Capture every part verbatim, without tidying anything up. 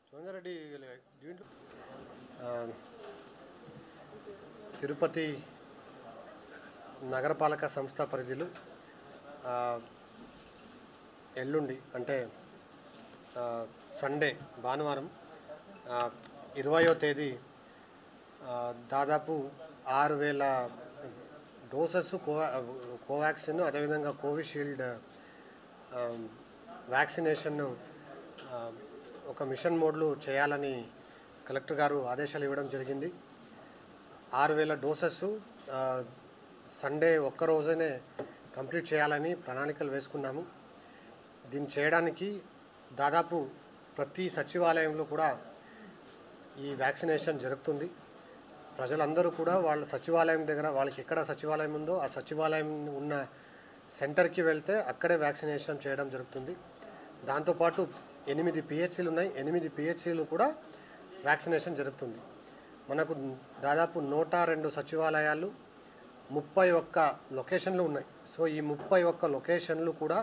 సురేందర్ దీంట్లో తిరుపతి నగరపాలక సంస్థ పరిధిలో ఎల్లుండి అంటే సండే భానువారం ఇరవయో తేదీ దాదాపు ఆరు వేల డోసెస్ కోవా కోవాక్సిన్ అదేవిధంగా కోవిషీల్డ్ వ్యాక్సినేషన్ ఒక మిషన్ మోడ్లో చేయాలని కలెక్టర్ గారు ఆదేశాలు ఇవ్వడం జరిగింది. ఆరు వేల డోసెస్ సండే ఒక్కరోజునే కంప్లీట్ చేయాలని ప్రణాళికలు వేసుకున్నాము. దీన్ని చేయడానికి దాదాపు ప్రతి సచివాలయంలో కూడా ఈ వ్యాక్సినేషన్ జరుగుతుంది. ప్రజలందరూ కూడా వాళ్ళ సచివాలయం దగ్గర వాళ్ళకి ఎక్కడ సచివాలయం ఉందో ఆ సచివాలయం ఉన్న సెంటర్కి వెళ్తే అక్కడే వ్యాక్సినేషన్ చేయడం జరుగుతుంది. దాంతోపాటు ఎనిమిది పిహెచ్సిలు ఉన్నాయి. ఎనిమిది పిహెచ్సిలు కూడా వ్యాక్సినేషన్ జరుగుతుంది. మనకు దాదాపు నూట రెండు సచివాలయాలు ముప్పై ఒక్క లొకేషన్లు ఉన్నాయి. సో ఈ ముప్పై ఒక్క లొకేషన్లు కూడా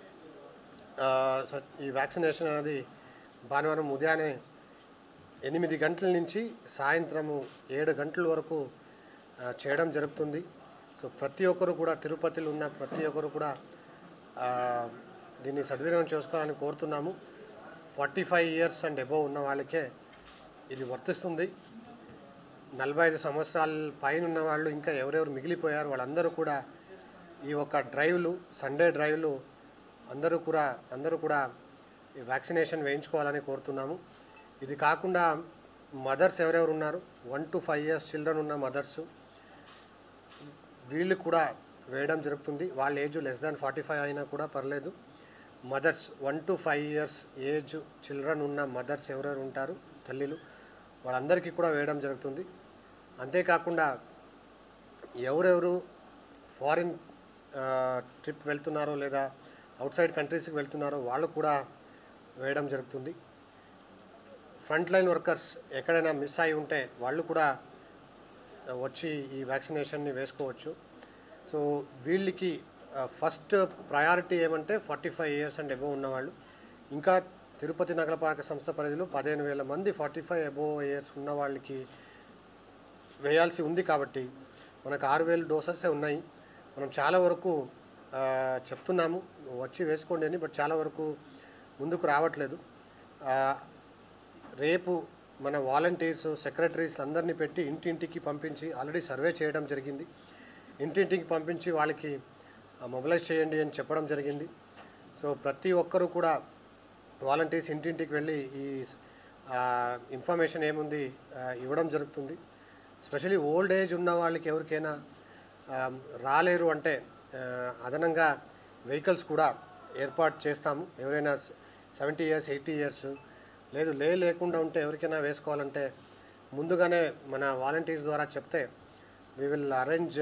ఈ వ్యాక్సినేషన్ అనేది భానువారం ఉదయాన్నే ఎనిమిది గంటల నుంచి సాయంత్రము ఏడు గంటల వరకు చేయడం జరుగుతుంది. సో ప్రతి ఒక్కరు కూడా తిరుపతిలో ఉన్న ప్రతి ఒక్కరు కూడా దీన్ని సద్వినియోగం చేసుకోవాలని కోరుతున్నాము. Forty five years and above ఉన్న వాళ్ళకే ఇది వర్తిస్తుంది. నలభై ఐదు సంవత్సరాల పైన ఉన్న వాళ్ళు ఇంకా ఎవరెవరు మిగిలిపోయారు వాళ్ళందరూ కూడా ఈ ఒక డ్రైవ్లు సండే డ్రైవ్లు అందరూ కూడా అందరూ కూడా ఈ వ్యాక్సినేషన్ వేయించుకోవాలని కోరుతున్నాము. ఇది కాకుండా మదర్స్ ఎవరెవరు ఉన్నారు one to five years children ఉన్న మదర్స్ వీళ్ళు కూడా వేయడం జరుగుతుంది. వాళ్ళ age less than forty five అయినా కూడా పర్లేదు. Mothers one to five years age children ఉన్న మదర్స్ ఎవరెవరు ఉంటారు తల్లిలు వాళ్ళందరికీ కూడా వేయడం జరుగుతుంది. అంతేకాకుండా ఎవరెవరు ఫారిన్ ట్రిప్ వెళ్తున్నారో లేదా అవుట్ సైడ్ కంట్రీస్కి వెళ్తున్నారో వాళ్ళు కూడా వేయడం జరుగుతుంది. ఫ్రంట్ లైన్ వర్కర్స్ ఎక్కడైనా మిస్ అయి ఉంటే వాళ్ళు కూడా వచ్చి ఈ వ్యాక్సినేషన్ని వేసుకోవచ్చు. సో వీళ్ళకి ఫస్ట్ ప్రయారిటీ ఏమంటే forty five years and above ఉన్నవాళ్ళు. ఇంకా తిరుపతి నగరపాలక సంస్థ పరిధిలో పదిహేను వేల మంది ఫార్టీ ఫైవ్ అబోవ్ ఇయర్స్ ఉన్న వాళ్ళకి వేయాల్సి ఉంది. కాబట్టి మనకు ఆరు వేల డోసెస్ ఉన్నాయి. మనం చాలా వరకు చెప్తున్నాము వచ్చి వేసుకోండి అని, బట్ చాలా వరకు ముందుకు రావట్లేదు. రేపు మన వాలంటీర్స్ సెక్రటరీస్ అందరినీ పెట్టి ఇంటింటికి పంపించి ఆల్రెడీ సర్వే చేయడం జరిగింది. ఇంటింటికి పంపించి వాళ్ళకి మొబిలైజ్ చేయండి అని చెప్పడం జరిగింది. సో ప్రతి ఒక్కరూ కూడా వాలంటీర్స్ ఇంటింటికి వెళ్ళి ఈ ఇన్ఫర్మేషన్ ఏముంది ఇవ్వడం జరుగుతుంది. స్పెషలీ ఓల్డ్ ఏజ్ ఉన్న వాళ్ళకి ఎవరికైనా రాలేరు అంటే అదనంగా వెహికల్స్ కూడా ఏర్పాటు చేస్తాము. ఎవరైనా సెవెంటీ ఇయర్స్ ఎయిటీ ఇయర్స్ లేదు లే లేకుండా ఉంటే ఎవరికైనా వేసుకోవాలంటే ముందుగానే మన వాలంటీర్స్ ద్వారా చెప్తే we will arrange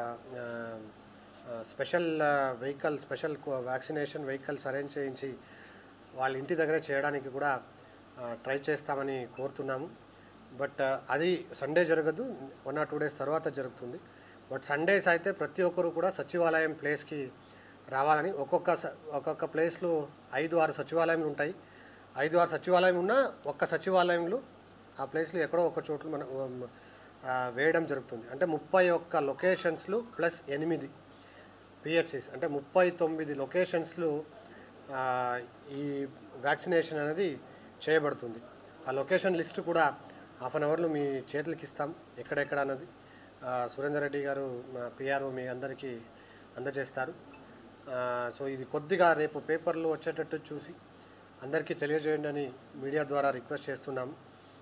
special vehicle special vaccination vehicles arrange చేయించి వాళ్ళ ఇంటి దగ్గరే చేయడానికి కూడా ట్రై చేస్తామని కోరుతున్నాము. బట్ అది సండే జరగదు, వన్ ఆర్ టూ డేస్ తర్వాత జరుగుతుంది. బట్ సండేస్ అయితే ప్రతి ఒక్కరు కూడా సచివాలయం ప్లేస్కి రావాలని ఒక్కొక్క ఒక్కొక్క ప్లేస్లో ఐదు ఆరు సచివాలయాలు ఉంటాయి. ఐదు ఆరు సచివాలయం ఉన్న ఒక్క సచివాలయంలో ఆ ప్లేస్లో ఎక్కడో ఒక చోట్ల మన వేయడం జరుగుతుంది. అంటే ముప్పై ఒక్క లొకేషన్స్లు ప్లస్ ఎనిమిది పిహెచ్సిస్ అంటే ముప్పై తొమ్మిది లొకేషన్స్లో ఈ వ్యాక్సినేషన్ అనేది చేయబడుతుంది. ఆ లొకేషన్ లిస్టు కూడా హాఫ్ అన్ అవర్లో మీ చేతులకి ఇస్తాం ఎక్కడెక్కడ అన్నది. సురేందర్ రెడ్డి గారు పిఆర్ఓ మీ అందరికీ అందజేస్తారు. సో ఇది కొద్దిగా రేపు పేపర్లో వచ్చేటట్టు చూసి అందరికీ తెలియజేయండి అని మీడియా ద్వారా రిక్వెస్ట్ చేస్తున్నాము.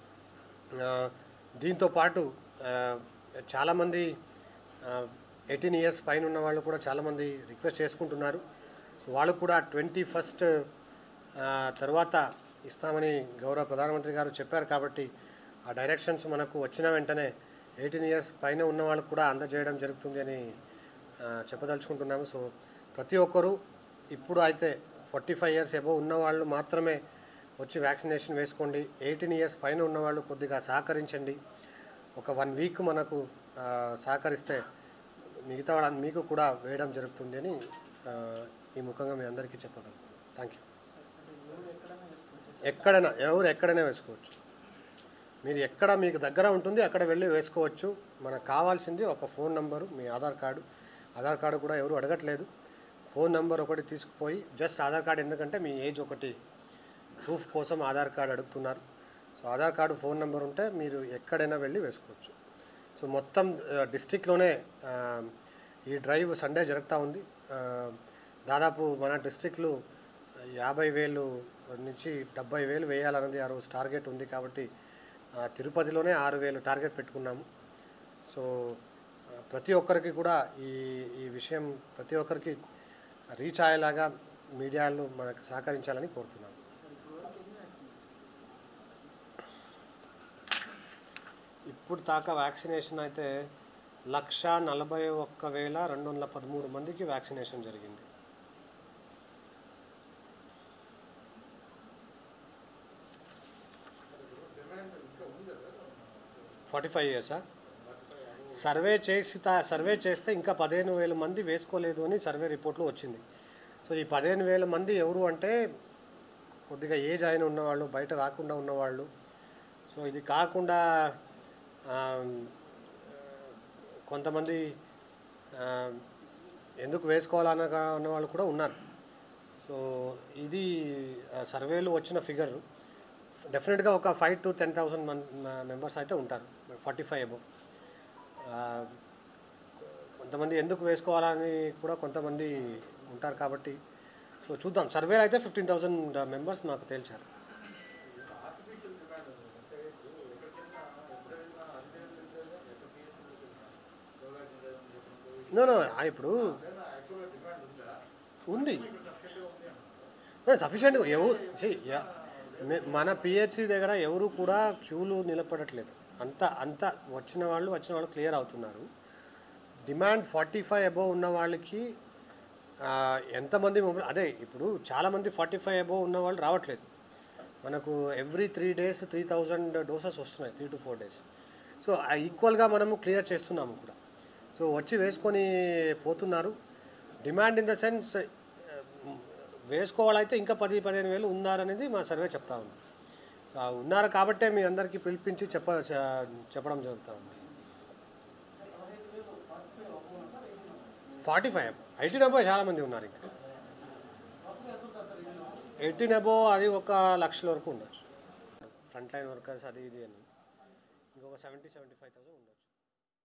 దీంతోపాటు చాలామంది ఎయిటీన్ ఇయర్స్ పైన ఉన్న వాళ్ళు కూడా చాలామంది రిక్వెస్ట్ చేసుకుంటున్నారు. సో వాళ్ళు కూడా ట్వంటీ ఫస్ట్ తర్వాత ఇస్తామని గౌరవ ప్రధానమంత్రి గారు చెప్పారు. కాబట్టి ఆ డైరెక్షన్స్ మనకు వచ్చిన వెంటనే ఎయిటీన్ ఇయర్స్ పైన ఉన్న వాళ్ళకు కూడా అందజేయడం జరుగుతుంది అని చెప్పదలుచుకుంటున్నాము. సో ప్రతి ఒక్కరూ ఇప్పుడు అయితే ఫార్టీ ఫైవ్ ఇయర్స్ అబోవ్ ఉన్న వాళ్ళు మాత్రమే వచ్చి వ్యాక్సినేషన్ వేసుకోండి. ఎయిటీన్ ఇయర్స్ పైన ఉన్నవాళ్ళు కొద్దిగా సహకరించండి. ఒక వన్ వీక్ మనకు సహకరిస్తే మిగతా వాళ్ళ మీకు కూడా వేయడం జరుగుతుంది అని ఈ ముఖంగా మీ అందరికీ చెప్పగలను. Thank you. ఎక్కడైనా ఎవరు ఎక్కడైనా వేసుకోవచ్చు. మీరు ఎక్కడ మీకు దగ్గర ఉంటుంది అక్కడ వెళ్ళి వేసుకోవచ్చు. మనకు కావాల్సింది ఒక ఫోన్ నెంబరు, మీ ఆధార్ కార్డు. ఆధార్ కార్డు కూడా ఎవరు అడగట్లేదు. ఫోన్ నెంబర్ ఒకటి తీసుకుపోయి జస్ట్ ఆధార్ కార్డు, ఎందుకంటే మీ ఏజ్ ఒకటి ప్రూఫ్ కోసం ఆధార్ కార్డు అడుగుతున్నారు. So Aadhaar card, phone number ఉంటే మీరు ఎక్కడైనా వెళ్ళి వేసుకోవచ్చు. సో మొత్తం డిస్ట్రిక్ట్లోనే ఈ డ్రైవ్ సండే జరుగుతూ ఉంది. దాదాపు మన డిస్ట్రిక్ట్లు యాభై వేలు నుంచి డెబ్బై వేలు వేయాలన్నది ఆ రోజు టార్గెట్ ఉంది. కాబట్టి తిరుపతిలోనే ఆరు వేలు టార్గెట్ పెట్టుకున్నాము. సో ప్రతి ఒక్కరికి కూడా ఈ ఈ విషయం ప్రతి ఒక్కరికి రీచ్ అయ్యేలాగా మీడియాలు మనకు సహకరించాలని కోరుతున్నాము. ఇప్పుడు దాకా వ్యాక్సినేషన్ అయితే లక్ష నలభై ఒక్క వేల రెండు వందల పదమూడు మందికి వ్యాక్సినేషన్ జరిగింది. ఫార్టీ ఫైవ్ ఇయర్సా సర్వే చేసి సర్వే చేస్తే ఇంకా పదిహేను వేల మంది వేసుకోలేదు అని సర్వే రిపోర్ట్లో వచ్చింది. సో ఈ పదిహేను వేల మంది ఎవరు అంటే కొద్దిగా ఏజ్ అయిన ఉన్నవాళ్ళు, బయట రాకుండా ఉన్నవాళ్ళు. సో ఇది కాకుండా కొంతమంది ఎందుకు వేసుకోవాలన్న అన్నవాళ్ళు కూడా ఉన్నారు. సో ఇది సర్వేలో వచ్చిన ఫిగర్. డెఫినెట్గా ఒక ఫైవ్ టు టెన్ థౌసండ్ మన్ మెంబర్స్ అయితే ఉంటారు, ఫార్టీ ఫైవ్ అబౌవ్. కొంతమంది ఎందుకు వేసుకోవాలని కూడా కొంతమంది ఉంటారు. కాబట్టి సో చూద్దాం. సర్వే అయితే ఫిఫ్టీన్ థౌసండ్ మెంబర్స్ మాకు తేల్చారు. నో నో ఇప్పుడు ఉంది సఫిషియెంట్గా. ఎవరు మన పిహెచ్సి దగ్గర ఎవరు కూడా క్యూలు నిలబడట్లేదు. అంత అంత వచ్చిన వాళ్ళు వచ్చిన వాళ్ళు క్లియర్ అవుతున్నారు. డిమాండ్ ఫార్టీ ఫైవ్ అబోవ్ ఉన్న వాళ్ళకి ఎంతమంది మొబైల్ అదే ఇప్పుడు చాలామంది ఫార్టీ ఫైవ్ అబోవ్ ఉన్న వాళ్ళు రావట్లేదు. మనకు every three days three thousand doses వస్తున్నాయి, three to four days. So ఈక్వల్గా మనము క్లియర్ చేస్తున్నాము కూడా. సో వచ్చి వేసుకొని పోతున్నారు. డిమాండ్ ఇన్ ద సెన్స్ వేసుకోవాలైతే ఇంకా పది పదిహేను వేలు ఉన్నారనేది మా సర్వే చెప్తా ఉంది. సో ఉన్నారు కాబట్టే మీ అందరికీ పిలిపించి చెప్ప చెప్పడం జరుగుతూ ఉంది. ఫార్టీ ఫైవ్ ఎయిటీన్ అబో చాలామంది ఉన్నారు. ఇంకా ఎయిటీన్ అబో అది ఒక లక్షల వరకు ఉండొచ్చు. ఫ్రంట్ లైన్ వర్కర్స్ అది ఇది అని ఇంకొక సెవెంటీ సెవెంటీ ఫైవ్ థౌసండ్ ఉండొచ్చు.